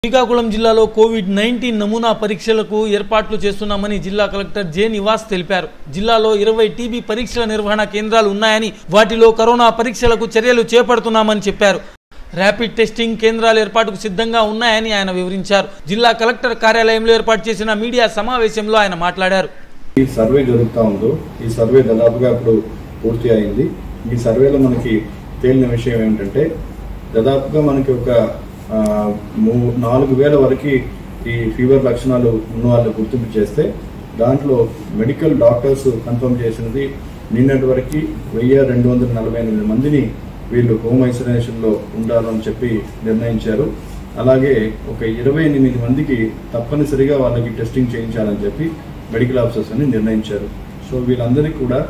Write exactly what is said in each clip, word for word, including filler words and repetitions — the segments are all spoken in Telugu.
శ్రీకాకుళం జిల్లాలో కోవిడ్ నైన్టీన్ నమూనా పరీక్షలకు ఏర్పాట్లు చేస్తున్నామని జిల్లా కలెక్టర్ జె నివాస్ తెలిపారు. జిల్లాలో ఇరవై టీబీ పరీక్షల నిర్వహణ కేంద్రాలు ఉన్నాయని, వాటిలో కరోనా పరీక్షలకు చర్యలు చేపడుతున్నామని చెప్పారు. ర్యాపిడ్ టెస్టింగ్ కేంద్రాల ఏర్పాటుకు సిద్ధంగా ఉన్నాయని ఆయన వివరించారు. జిల్లా కలెక్టర్ కార్యాలయంలో ఏర్పాటు చేసిన మీడియా సమావేశంలో ఆయన మాట్లాడారు. ఈ సర్వే జరుగుతూ ఉందో ఈ సర్వే దాదాపుగా ఇప్పుడు పూర్తి అయింది. ఈ సర్వేలో మనకి తేలిన విషయం ఏమిటంటే దాదాపుగా మనకి ఒక నాలుగు వేల వరకు ఈ ఫీవర్ లక్షణాలు ఉన్న వాళ్ళు గుర్తింపు చేస్తే దాంట్లో మెడికల్ డాక్టర్స్ కన్ఫర్మ్ చేసినది నిన్నటి వరకు వెయ్యి రెండు వందల నలభై ఎనిమిది మందిని వీళ్ళు హోమ్ ఐసోలేషన్లో ఉండాలని చెప్పి నిర్ణయించారు. అలాగే ఒక ఇరవై ఎనిమిది మందికి తప్పనిసరిగా వాళ్ళకి టెస్టింగ్ చేయించాలని చెప్పి మెడికల్ ఆఫీసర్స్ అని నిర్ణయించారు. సో వీళ్ళందరికీ కూడా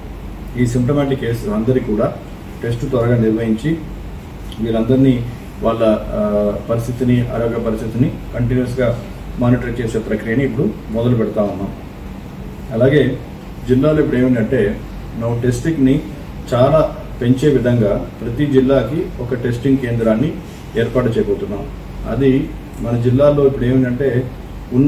ఈ సిమ్టమాటిక్ కేసు అందరికీ కూడా టెస్ట్ త్వరగా నిర్వహించి వీళ్ళందరినీ వాళ్ళ పరిస్థితిని ఆరోగ్య పరిస్థితిని కంటిన్యూస్గా మానిటర్ చేసే ప్రక్రియని ఇప్పుడు మొదలు పెడతా ఉన్నాం. అలాగే జిల్లాలో ఇప్పుడు ఏమిటంటే ನಾವು టెస్టింగ్ని చాలా పెంచే విధంగా ప్రతి జిల్లాకి ఒక టెస్టింగ్ కేంద్రాన్ని ఏర్పాటు చేయబోతున్నాం. అది మన జిల్లాలో ఇప్పుడు ఏమిటంటే ఉన్న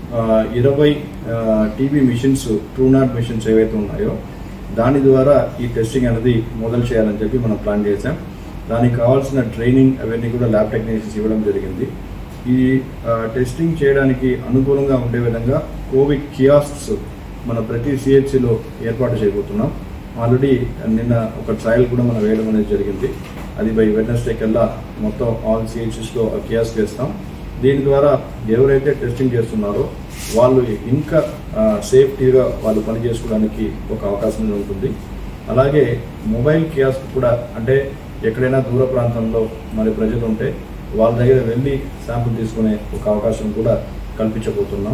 ఇరవై TB machines Truenat machines ఏవైతే ఉన్నాయో దాని ద్వారా ఈ టెస్టింగ్ అనేది మొదలు చేయాలని చెప్పి మనం ప్లాన్ చేశాం. దానికి కావాల్సిన ట్రైనింగ్ అవన్నీ కూడా ల్యాబ్ టెక్నీషియన్స్ ఇవ్వడం జరిగింది. ఈ టెస్టింగ్ చేయడానికి అనుకూలంగా ఉండే విధంగా కోవిడ్ కియాస్క్స్ మన ప్రతి సిహెచ్సిలో ఏర్పాటు చేయబోతున్నాం. ఆల్రెడీ నిన్న ఒక ట్రయల్ కూడా మనం వేయడం అనేది జరిగింది. అది బై వెడ్నెస్డే కల్లా మొత్తం ఆల్ సిహెచ్సిస్లో కియాస్క్ వేస్తాం. దీని ద్వారా ఎవరైతే టెస్టింగ్ చేస్తున్నారో వాళ్ళు ఇంకా సేఫ్టీగా వాళ్ళు పని చేసుకోవడానికి ఒక అవకాశం ఉంటుంది. అలాగే మొబైల్ కియాస్క్ కూడా అంటే ఎక్కడైనా దూర ప్రాంతంలో మరి ప్రజలు ఉంటే వాళ్ళ దగ్గర వెళ్ళి శాంపుల్ తీసుకునే ఒక అవకాశం కూడా కల్పించబోతున్నాం.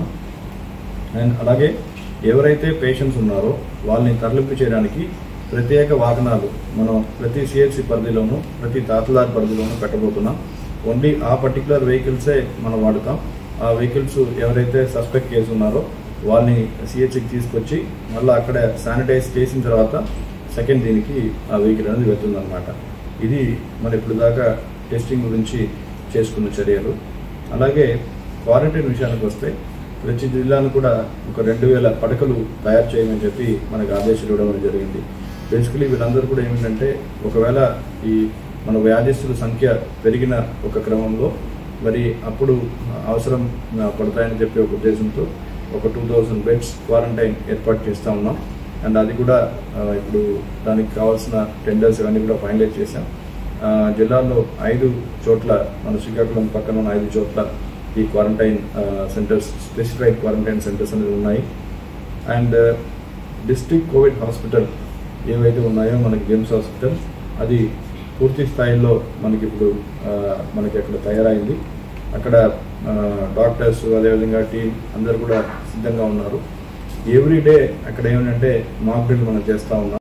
అండ్ అలాగే ఎవరైతే పేషెంట్స్ ఉన్నారో వాళ్ళని తరలింపు చేయడానికి ప్రత్యేక వాహనాలు మనం ప్రతి సిహెచ్సి పరిధిలోనూ ప్రతి తహసీల్దార్ పరిధిలోనూ పెట్టబోతున్నాం. ఓన్లీ ఆ పర్టికులర్ వెహికల్సే మనం వాడుతాం. ఆ వెహికల్స్ ఎవరైతే సస్పెక్ట్ కేసు ఉన్నారో వాళ్ళని సిహెచ్సికి తీసుకొచ్చి మళ్ళీ అక్కడ శానిటైజ్ చేసిన తర్వాత సెకండ్ దీనికి ఆ వెహికల్ అనేది వెళ్తుందన్నమాట. ఇది మన ఇప్పుడు దాకా టెస్టింగ్ గురించి చేసుకున్న చర్యలు. అలాగే క్వారంటైన్ విషయానికి వస్తే ప్రతి జిల్లాను కూడా ఒక రెండు వేల పడకలు తయారు చేయమని చెప్పి మనకు ఆదేశాలు ఇవ్వడం జరిగింది. బేసికలీ వీళ్ళందరూ కూడా ఏమిటంటే ఒకవేళ ఈ మన వ్యాధిస్తుల సంఖ్య పెరిగిన ఒక క్రమంలో మరి అప్పుడు అవసరం పడతాయని చెప్పి ఒక ఉద్దేశంతో ఒక టూ థౌజండ్ బెడ్స్ క్వారంటైన్ ఏర్పాటు చేస్తూ ఉన్నాం. అండ్ అది కూడా ఇప్పుడు దానికి కావాల్సిన టెండర్స్ ఇవన్నీ కూడా ఫైనలైజ్ చేశాం. జిల్లాలో ఐదు చోట్ల మన శ్రీకాకుళం పక్కన ఉన్న ఐదు చోట్ల ఈ quarantine centres specified quarantine centres అనేది ఉన్నాయి. అండ్ డిస్ట్రిక్ట్ కోవిడ్ హాస్పిటల్ ఏవైతే ఉన్నాయో మనకి జిమ్స్ హాస్పిటల్ అది పూర్తి స్థాయిలో మనకి ఇప్పుడు మనకి అక్కడ తయారైంది. అక్కడ డాక్టర్స్ అదేవిధంగా టీం అందరు కూడా సిద్ధంగా ఉన్నారు. ఎవ్రీ డే అక్కడ ఏమిటంటే మాక్ డ్రిల్ మనం చేస్తూ ఉన్నాం.